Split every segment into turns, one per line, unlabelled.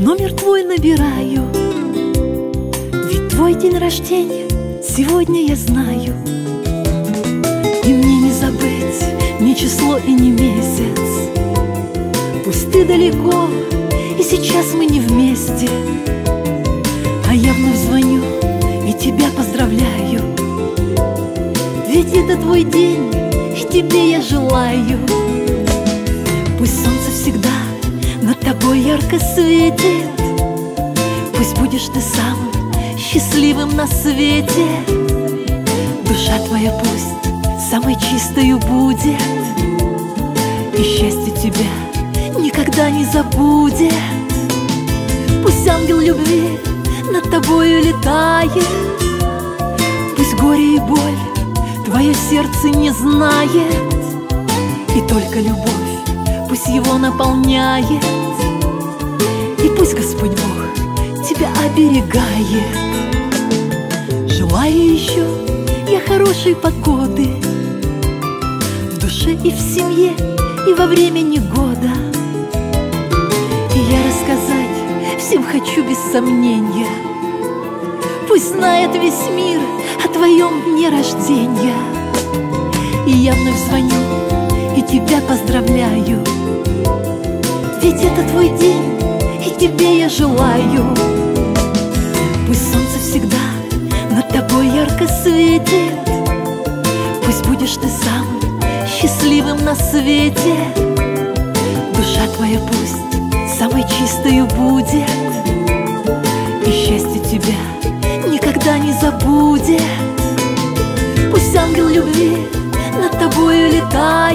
Номер твой набираю, ведь твой день рождения сегодня я знаю. И мне не забыть ни число и ни месяц. Пусть ты далеко, и сейчас мы не вместе, а я вновь звоню и тебя поздравляю. Ведь это твой день, и тебе я желаю. Пусть солнце всегда над тобой ярко светит, пусть будешь ты самым счастливым на свете. Душа твоя пусть самой чистою будет, и счастье тебя никогда не забудет. Пусть ангел любви над тобою летает, пусть горе и боль твое сердце не знает, и только любовь пусть его наполняет. И пусть Господь Бог тебя оберегает. Желаю еще я хорошей погоды в душе и в семье, и во время негода. И я рассказать всем хочу без сомнения, пусть знает весь мир о твоем дне рождения. И я вновь звоню и тебя поздравляю, ведь это твой день, и тебе я желаю. Пусть солнце всегда над тобой ярко светит, пусть будешь ты самым счастливым на свете. Душа твоя пусть самой чистою будет, и счастье тебя никогда не забудет. Пусть ангел любви над тобою летает,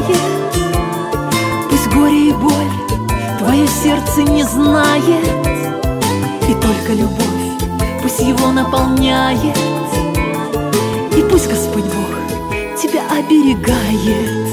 пусть горе и боль твое сердце не знает, и только любовь пусть его наполняет. И пусть Господь Бог тебя оберегает.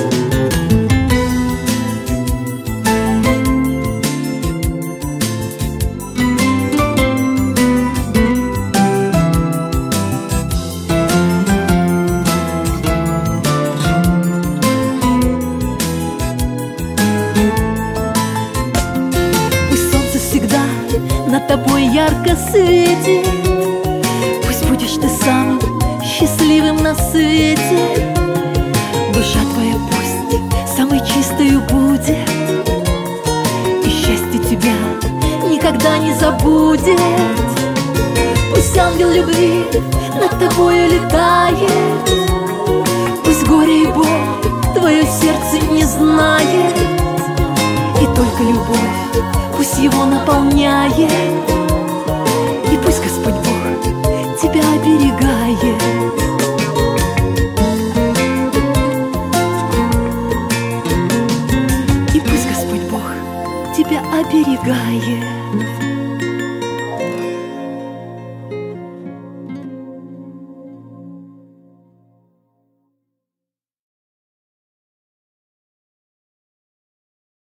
Над тобой ярко светит, пусть будешь ты самым счастливым на свете. Душа твоя пусть самой чистою будет, и счастье тебя никогда не забудет. Пусть ангел любви над тобою летает, пусть горе и боль твое сердце не знает, и только любовь пусть его наполняет. И пусть Господь Бог тебя оберегает. И пусть Господь Бог тебя оберегает.